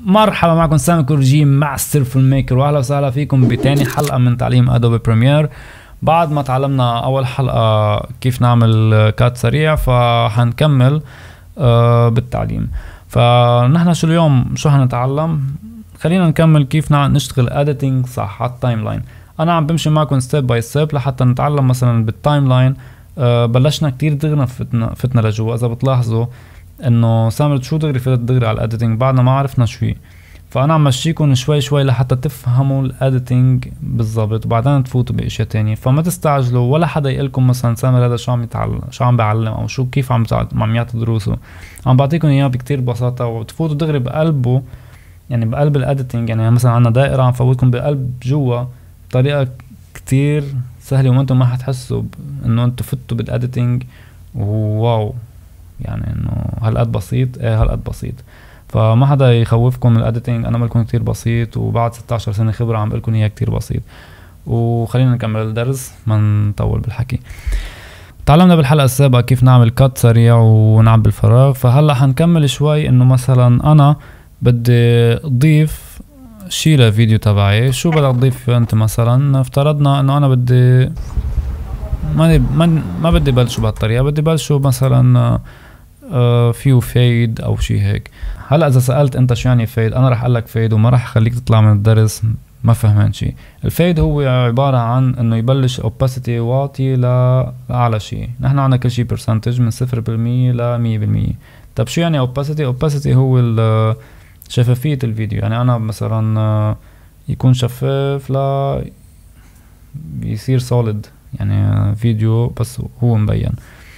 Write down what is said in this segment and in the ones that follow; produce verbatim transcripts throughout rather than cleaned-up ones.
مرحبا معكم سامي كورجي مع ستيرفل ميكر، واهلا وسهلا فيكم بتاني حلقه من تعليم ادوبي بريمير. بعد ما تعلمنا اول حلقه كيف نعمل كات سريع، فحنكمل آه بالتعليم. فنحن شو اليوم شو هنتعلم؟ خلينا نكمل كيف نشتغل اديتنج صح على التايم لاين. انا عم بمشي معكم ستيب باي ستيب لحتى نتعلم. مثلا بالتايم لاين آه بلشنا كتير دغري فتنا, فتنا لجوا. اذا بتلاحظوا انه سامرت شو دغري فتت دغري على الاديتنج بعدنا ما عرفنا شوي. فانا عم مشيكم شوي شوي لحتى تفهموا الاديتنج بالضبط، وبعدين تفوتوا باشياء تانية. فما تستعجلوا، ولا حدا يقلكم مثلا سامر هذا شو عم يتعلم، شو عم بيعلم، او شو كيف عم عم يعطي دروسه. عم بعطيكم اياه بكتير بساطه وتفوتوا دغري بقلبه، يعني بقلب الاديتنج. يعني مثلا عندنا دائره عم فوتكم بقلب جوا بطريقه كتير سهله، وانتم ما حتحسوا انه انتم فتوا بالاديتنج. واو، يعني انه هالقد بسيط. ايه هالقد بسيط. فما حدا يخوفكم من الاديتنج، انا بقولكم كتير بسيط، وبعد ستة عشر سنه خبره عم بقولكم اياه كتير بسيط. وخلينا نكمل الدرس ما نطول بالحكي. تعلمنا بالحلقه السابقه كيف نعمل كات سريع ونعبي الفراغ. فهلا حنكمل شوي. انه مثلا انا بدي اضيف شي لفيديو تبعي. شو بدك تضيف انت؟ مثلا افترضنا انه انا بدي ما ما, ما بدي بلشوا بهالطريقه، بدي بلشوا مثلا آه فيو فيد او شي هيك. هلا اذا سالت انت شو يعني فيد، انا رح اقول لك فيد وما رح خليك تطلع من الدرس ما فهمان شي. الفيد هو عباره عن انه يبلش اوباسيتي واطي لاعلى شي. نحن عندنا كل شي برسنتج من صفر بالمية ل مية بالمية. طب شو يعني اوباسيتي؟ اوباسيتي هو شفافيه الفيديو. يعني انا مثلا يكون شفاف لا يصير سوليد، يعني فيديو بس هو مبين.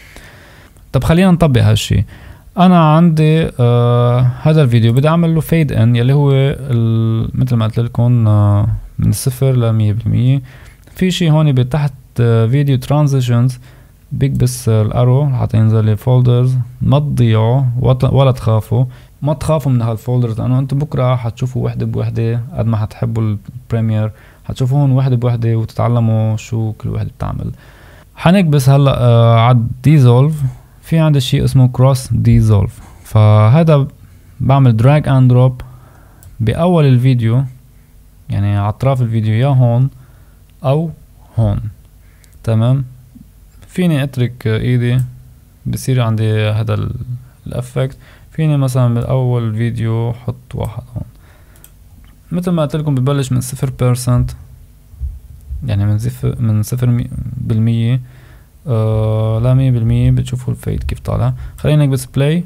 طب خلينا نطبق هالشي. انا عندي آه هذا الفيديو بدي اعمل له فيد ان، يلي هو مثل ما قلت لكم آه من الصفر ل مية بالمية. في شي هون بتحت آه فيديو ترانزيشنز، بيكبس الارو لحتى ينزل لي فولدرز. ما تضيعوا ولا تخافوا، ما تخافوا من هالفولدرز، لانه انتم بكره حتشوفوا وحده بوحده. قد ما حتحبوا البريمير حتشوفوهم وحده بوحده وتتعلموا شو كل وحده بتعمل. حنكبس هلا آه على ديزولف. في عندي شيء اسمه كروس ديزولف. فهذا بعمل دراج اند دروب باول الفيديو، يعني على اطراف الفيديو، يا هون او هون. تمام. فيني اترك ايدي بصير عندي هذا الافكت. فيني مثلا بالاول فيديو حط واحد هون. مثل ما قلت لكم ببلش من صفر بيرسنت، يعني من صفر من صفر بالمية آه لا مية بالمية. بتشوفوا الفيد كيف طالع. خلينا نكبس بلاي.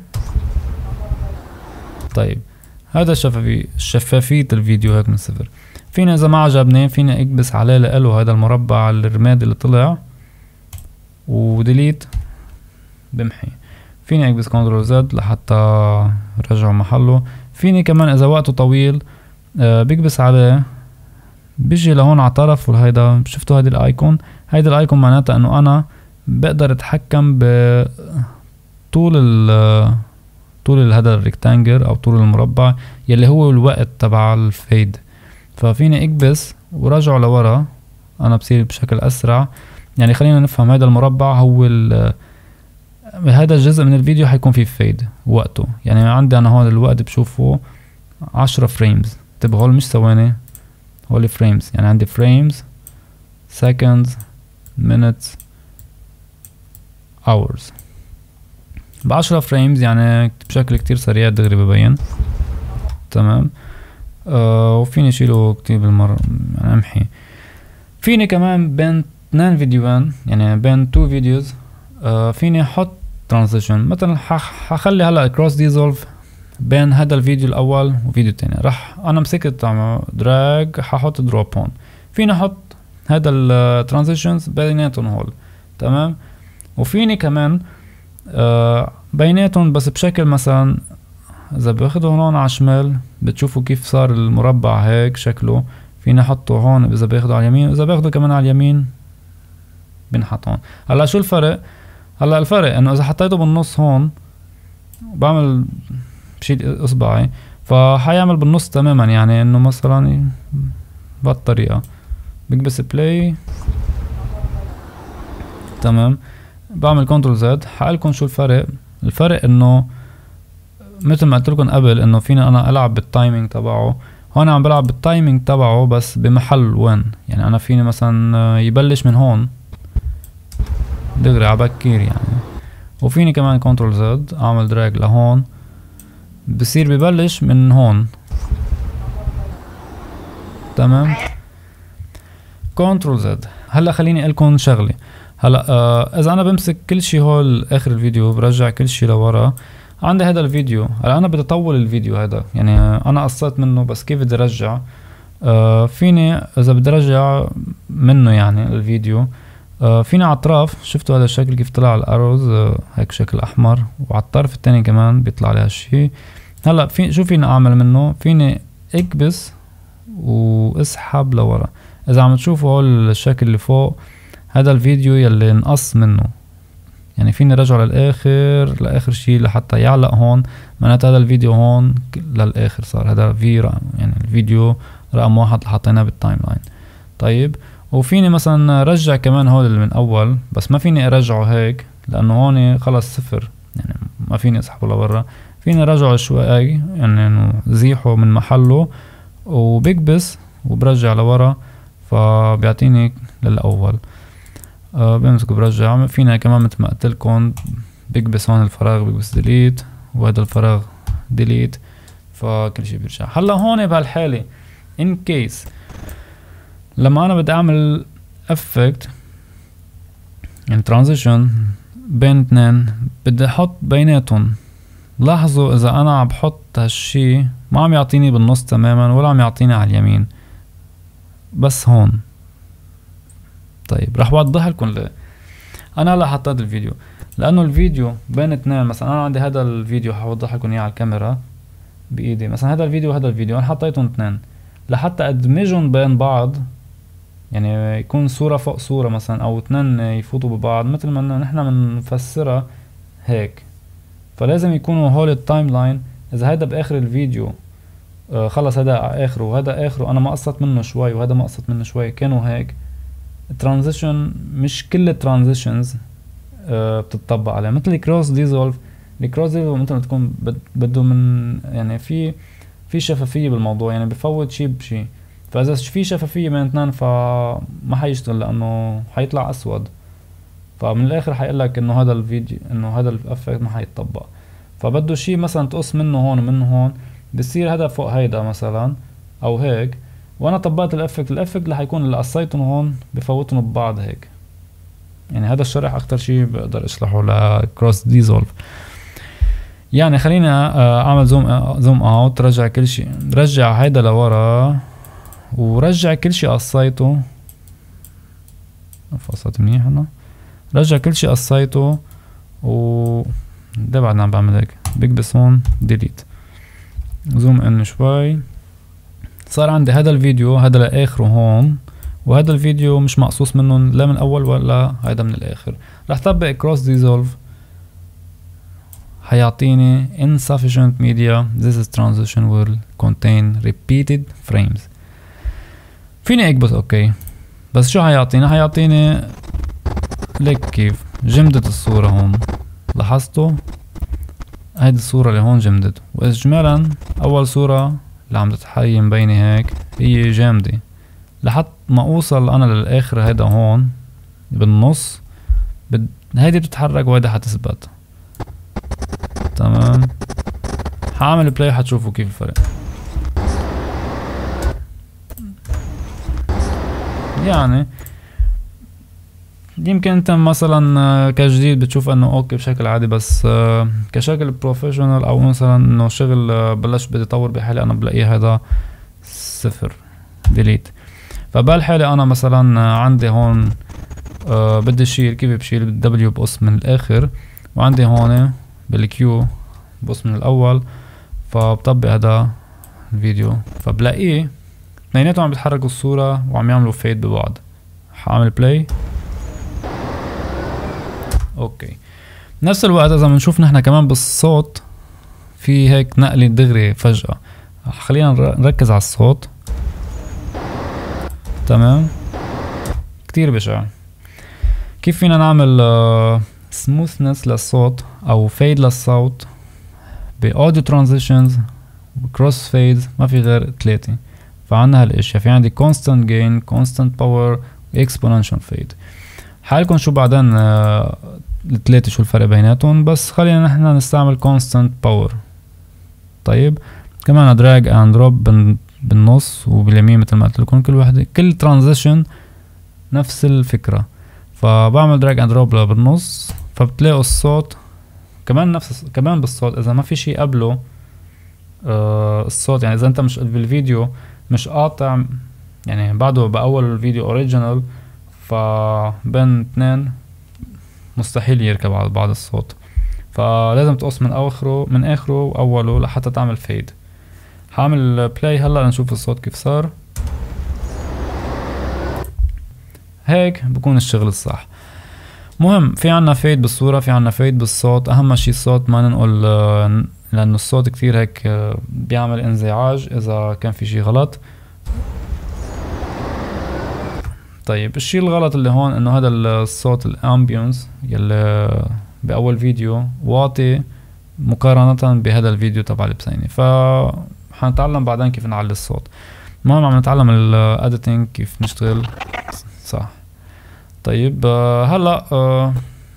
طيب هذا شفافي شفافية الفيديو هيك من صفر. فينا اذا ما عجبني فينا اكبس عليه لإله هذا المربع الرمادي اللي طلع وديليت بمحي. فيني اكبس كنترول زد لحتى رجعه محله. فيني كمان اذا وقته طويل آه بكبس عليه، بيجي لهون على طرف. وهيدا شفتوا هيدي الايكون؟ هيدي الايكون معناتها انه انا بقدر اتحكم بطول ال طول هذا الريكتانجل او طول المربع يلي هو الوقت تبع الفيد. ففيني اكبس ورجعه لورا، انا بصير بشكل اسرع. يعني خلينا نفهم، هذا المربع هو هذا الجزء من الفيديو حيكون فيه فيد وقته. يعني عندي انا هون الوقت بشوفه عشرة فريمز. طيب هول مش ثواني، هول فريمز. يعني عندي فريمز، seconds, minutes, hours. بعشرة فريمز يعني بشكل كتير سريع دغري ببين. تمام. آه وفيني شيله كتير بالمرة، يعني امحي. فيني كمان بين اثنين فيديوين، يعني بين تو فيديوز آه فيني احط ترانزيشن. مثلا حخلي هلا كروس ديزولف بين هذا الفيديو الاول وفيديو الثاني. راح انا مسكت دراج ححط دروب هون. فيني احط هذا الترانزيشنز بيناتهم هول. تمام. وفيني كمان آه بيناتهم بس بشكل مثلا اذا باخده هون على الشمال بتشوفوا كيف صار المربع هيك شكله. فيني احطه هون اذا باخده على اليمين، واذا باخده كمان على اليمين بنحط هون. هلا شو الفرق؟ هلا الفرق انه اذا حطيته بالنص هون بعمل بشيل اصبعي فحيعمل بالنص تماما. يعني انه مثلا بهالطريقة بكبس بلاي. تمام. بعمل كنترول زد. حقلكم شو الفرق. الفرق انه مثل ما قلت لكم قبل انه فيني انا العب بالتايمينج تبعه. هون عم بلعب بالتايمينج تبعه بس بمحل وين، يعني انا فيني مثلا يبلش من هون دغري عبكير يعني، وفيني كمان كنترول زد اعمل دراج لهون بصير ببلش من هون. تمام. كنترول زد. هلا خليني اقول لكم شغله. هلا آه اذا انا بمسك كل شيء هول اخر الفيديو برجع كل شيء لورا، عندي هذا الفيديو. هلا انا بدي اطول الفيديو هذا، يعني انا قصيت منه بس كيف بدي ارجع؟ آه فيني اذا بدي ارجع منه يعني الفيديو، آه فيني على الاطراف، شفتوا هذا الشكل كيف طلع الأروز آه هيك شكل احمر، وعلى الطرف الثاني كمان بيطلع لي هالشيء. هلا في شو فيني اعمل منه؟ فيني اكبس واسحب لورا. اذا عم تشوفوا هول الشكل اللي فوق، هذا الفيديو يلي نقص منه، يعني فيني رجعه للاخر لاخر شيء لحتى يعلق هون، معناتها هذا الفيديو هون للاخر صار هذا في رقم، يعني الفيديو رقم واحد اللي حطيناه بالتايم لاين. طيب وفيني مثلا رجع كمان هول اللي من اول، بس ما فيني ارجعه هيك لانه هون خلص صفر، يعني ما فيني اسحبه لبرا. فيني رجعه شوي يعني انه زيحه من محله وبكبس وبرجع لورا فبيعطيني للاول. أه بمسك برجع. فينا كمان مثل ما قلت لكم بكبس هون الفراغ بكبس ديليت، وهذا الفراغ ديليت، فكل شيء بيرجع. هلا هون بهالحاله ان كيس لما انا بدي اعمل افكت يعني ترانزيشن بين اثنين بدي احط بيناتهم، لاحظوا اذا انا عم بحط هالشي ما عم يعطيني بالنص تماما ولا عم يعطيني على اليمين، بس هون. طيب رح اوضح لكم ليه. انا هلا حطيت الفيديو لانه الفيديو بين اثنين، مثلا انا عندي هذا الفيديو حوضح لكم اياه على الكاميرا بايدي، مثلا هذا الفيديو وهذا الفيديو انا حطيتهم اثنين لحتى ادمجهم بين بعض، يعني يكون صورة فوق صورة مثلا او اثنين يفوتوا ببعض مثل ما نحن بنفسرها هيك. فلازم يكونوا هول التايم لاين. اذا هذا باخر الفيديو آه خلص هذا اخره وهذا اخره، انا ما قصت منه شوي وهذا ما قصت منه شوي، كانوا هيك ترانزيشن. مش كل الترانزيشنز آه بتطبق عليه، مثل الكروس ديزولف. الكروس ديزولف مثل ما تكون بده من يعني في في شفافية بالموضوع، يعني بفوت شيء بشيء. فاذا في شفافية بين اثنين فما حيشتغل لانه حيطلع اسود، فمن الاخر حيقول لك انه هذا الفيديو انه هذا الافكت ما حيتطبق. فبده شيء مثلا تقص منه هون ومنه هون، بصير هذا فوق هيدا مثلا او هيك، وانا طبقت الافكت الافكت اللي حيكون اللي قصيتهم هون بفوتهم ببعض هيك. يعني هذا الشرح اكتر شيء بقدر اشرحه لكروس ديزولف. يعني خلينا اعمل زوم زوم اوت، رجع كل شيء، رجع هيدا لورا ورجع كل شيء قصيته. فصلت منيح انا، رجع كل شيء قصيته و ده بعد عم بعمل هيك بكبس هون ديليت، زوم ان شوي. صار عندي هذا الفيديو هذا لاخره هون، وهذا الفيديو مش مقصوص منه لا من اول ولا هذا من الاخر. رح طبق كروس ديزولف حيعطيني insufficient media, this is transition will contain repeated frames. فيني اكبس اوكي، بس شو حيعطيني؟ حيعطيني ليك كيف جمدت الصورة هون، لاحظتوا هيدي الصورة اللي هون جمدت، واجمالا اول صورة اللي عم تتحيي مبينة هيك هي جامدة، لحد ما اوصل انا للاخر هيدا هون بالنص بد... هيدي بتتحرك وهيدا حتثبت. تمام، حاعمل بلاي حتشوفوا كيف الفرق. يعني يمكن انت مثلا كجديد بتشوف انه اوكي بشكل عادي، بس كشكل بروفيشنال او مثلا انه شغل بلش بدي اطور بحالي انا بلاقيه هذا صفر ديليت. فبالحالة انا مثلا عندي هون أه بدي اشيل، كيف بشيل؟ بالدبليو بقص من الاخر، وعندي هون بالكيو بقص من الاول، فبطبق هذا الفيديو فبلاقيه اثنيناتهم عم بيتحركوا الصورة وعم يعملوا فيد ببعض. حاعمل بلاي اوكي. نفس الوقت اذا بنشوف نحن كمان بالصوت في هيك نقلة دغري فجأة، خلينا نركز على الصوت. تمام، كتير بشع. كيف فينا نعمل سموثنس للصوت او فيد للصوت باوديو ترانزيشنز وكروس فيدز ما في غير ثلاثة. فعنا هالاشياء، في عندي constant gain constant power exponential fade. حالكم شو بعدين آه الثلاثة شو الفرق بيناتهم، بس خلينا نحن نستعمل constant power. طيب كمان drag and drop بالنص وباليمين مثل ما قلت لكم، كل وحده كل ترانزيشن نفس الفكره. فبعمل drag and drop بالنص، فبتلاقوا الصوت كمان نفس كمان بالصوت اذا ما في شيء قبله آه الصوت، يعني اذا انت مش بالفيديو مش قاطع، يعني بعده باول الفيديو اوريجينال، فبين اثنين مستحيل يركب على بعض الصوت، فلازم تقص من اخره من اخره واوله لحتى تعمل فيد. حاعمل بلاي هلا نشوف الصوت كيف صار. هيك بكون الشغل الصح. مهم في عنا فيد بالصورة، في عنا فيد بالصوت. اهم شي الصوت ما ننقل، لانه الصوت كتير هيك بيعمل انزعاج اذا كان في شي غلط. طيب الشي الغلط اللي هون انه هذا الصوت الامبيونس يلي باول فيديو واطي مقارنة بهذا الفيديو تبع البسيني، ف حنتعلم بعدين كيف نعلي الصوت. المهم عم نتعلم الاديتنج كيف نشتغل صح. طيب هلا آه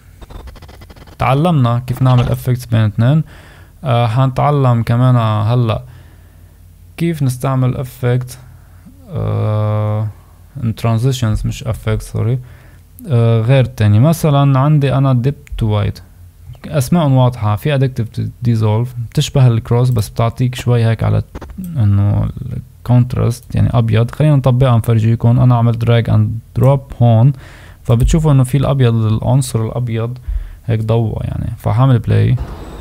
تعلمنا كيف نعمل افكتس بين اثنين. آه حنتعلم كمان هلا كيف نستعمل افكت آه ترانزيشنز مش افكت سوري آه غير التاني. مثلا عندي انا ديب تو وايت، اسماء واضحة، في ادكتيف ديزولف بتشبه الكروس بس بتعطيك شوي هيك على انه الكونتراست يعني ابيض. خلينا نطبقها نفرجيكم. انا عملت دراج اند دروب هون، فبتشوفوا انه في الابيض العنصر الابيض هيك ضوء يعني. فحعمل بلاي،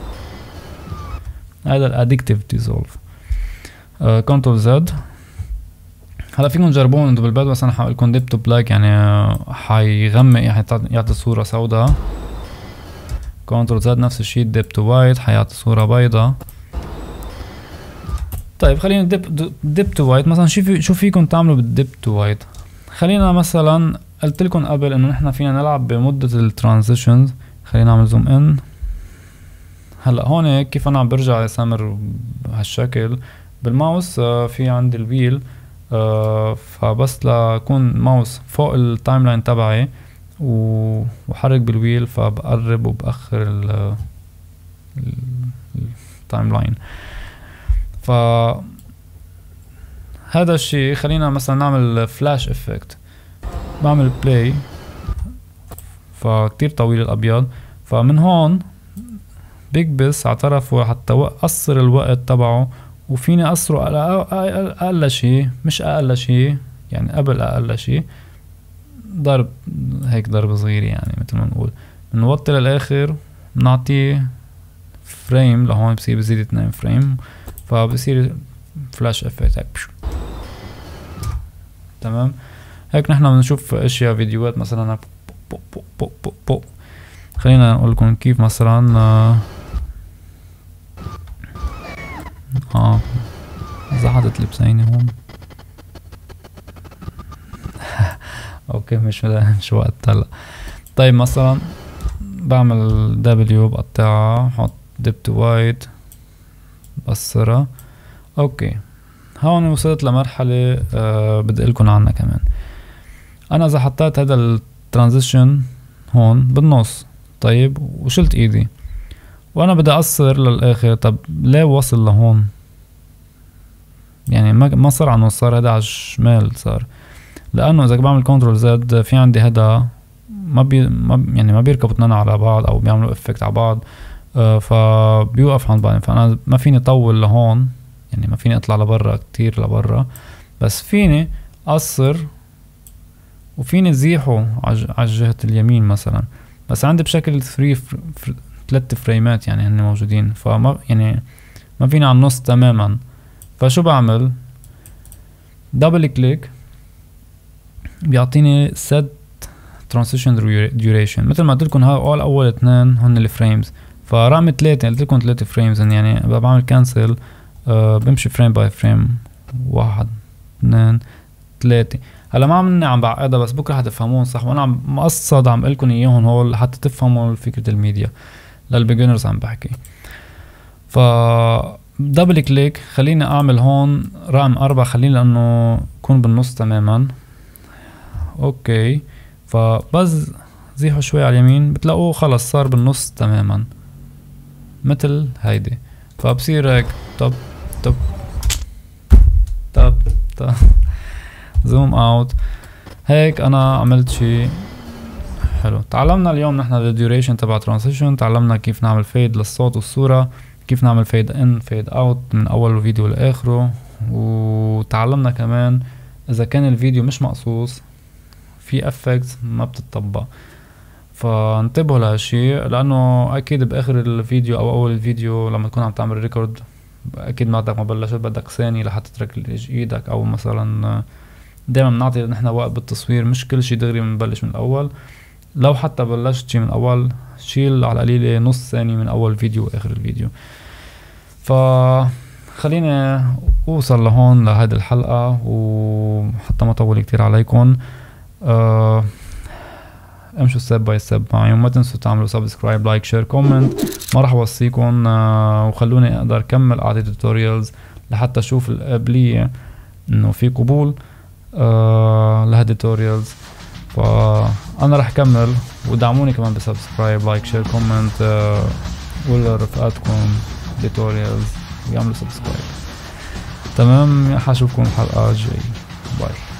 هذا الادكتيف ديزولف. كنترول زد. هلا فيكم تجربون انتم بالبيت، بس انا حاقول لكم ديب تو بلاك يعني حيغمق، يعني يعطي صورة سوداء. كنترول زد نفس الشيء ديب تو وايت حيعطي صورة بيضاء. طيب خلينا ديب ديب تو وايت مثلا. شو في شو فيكم تعملوا بالديب تو وايت؟ خلينا مثلا قلت لكم قبل انه نحن فينا نلعب بمدة الترانزيشنز. خلينا نعمل زوم ان. هلا هون كيف انا عم برجع يسامر بهالشكل بالماوس. آه في عندي الويل، آه فبس لكون ماوس فوق التايم لاين تبعي وحرك بالويل فبقرب وبأخر ال التايم لاين. ف هذا الشيء خلينا مثلا نعمل فلاش افكت. بعمل بلاي، فكتير طويل الابيض، فمن هون بيكبس على طرفه حتى اقصر الوقت تبعه، وفيني اقصره على اقل شيء، مش اقل شيء يعني قبل اقل شيء، ضرب هيك ضرب صغير يعني مثل ما نقول. بنوطي للاخر بنعطيه فريم لهون، بصير بزيد اثنين فريم، فبصير فلاش افكت هيك. تمام. هيك نحن بنشوف اشياء فيديوهات مثلا بو بو بو بو بو. خلينا نقول لكم كيف مثلا اه, آه. زحطت لبسيني هون. اوكي مش مش وقت هلا. طيب مثلا بعمل دبليو بقطعها، بحط ديب تو وايت بقصرها. اوكي هون وصلت لمرحلة آه بدي اقلكن عنها كمان. انا اذا حطيت هذا الترانزيشن هون بالنص، طيب وشلت ايدي وانا بدي اقصر للاخر، طب ليه وصل لهون؟ يعني ما ما صار على النص، صار هذا على الشمال صار، لانه اذا بعمل كنترول زد في عندي هذا ما بي ما يعني ما بيركبوا اثنين على بعض او بيعملوا افكت على بعض، آه فبيوقف عند بعض. فانا ما فيني اطول لهون، يعني ما فيني اطلع لبرا كتير لبرا، بس فيني اقصر وفيني ازيحه على الجهة اليمين مثلا، بس عندي بشكل ثري فر... فر... ثلاث فريمات يعني هن موجودين، فما يعني ما فيني على النص تماما. فشو بعمل؟ دبل كليك بيعطيني set transition duration. مثل ما قلت لكم هول اول اثنين هن الفريمز، فرقم ثلاثة قلت لكم ثلاثة فريمز يعني بعمل كانسل. أه بمشي فريم باي فريم، واحد اثنين ثلاثة. هلا ما عم عم بعقدها، بس بكره حتفهمون صح، وانا عم مقصد عم قلكم اياهم هول حتى تفهموا فكرة الميديا. للبيجنرز عم بحكي. ف دبل كليك خليني اعمل هون رقم اربعة، خليني لانه يكون بالنص تماما. اوكي، فبز زيحوا شوي على اليمين بتلاقوه خلص صار بالنص تماما مثل هيدي. فبصير هيك طب طب طب طب زوم اوت. هيك انا عملت شي حلو. تعلمنا اليوم نحن الديوريشن تبع ترانزيشن، تعلمنا كيف نعمل فيد للصوت والصورة، كيف نعمل فيد ان فيد اوت من اول الفيديو لاخره، وتعلمنا كمان اذا كان الفيديو مش مقصوص في افكتس ما بتطبق. فانتبهوا لهالشي، لانه اكيد باخر الفيديو او اول الفيديو لما تكون عم تعمل ريكورد اكيد بعدك ما بلشت بدك ثاني لحتى تركز ايدك، او مثلا دائما بنعطي نحن وقت بالتصوير، مش كل شي دغري بنبلش من الاول. لو حتى بلشت شي من اول شيل على القليلة نص ثانية من اول فيديو واخر الفيديو. فخليني اوصل لهون لهيدي الحلقة، وحتى ما طول كتير عليكم أه امشوا ستيب باي ستيب معي، وما تنسوا تعملوا سبسكرايب لايك شير كومنت. ما راح اوصيكم أه وخلوني اقدر اكمل اعطي توتوريالز لحتى اشوف القابلية انه في قبول أه لهالتوتوريالز. فانا راح اكمل، ودعموني كمان بسبسكرايب لايك شير كومنت أه ولرفقاتكم توتوريالز ويعملوا سبسكرايب. تمام، حاشوفكم الحلقة الجاية. باي.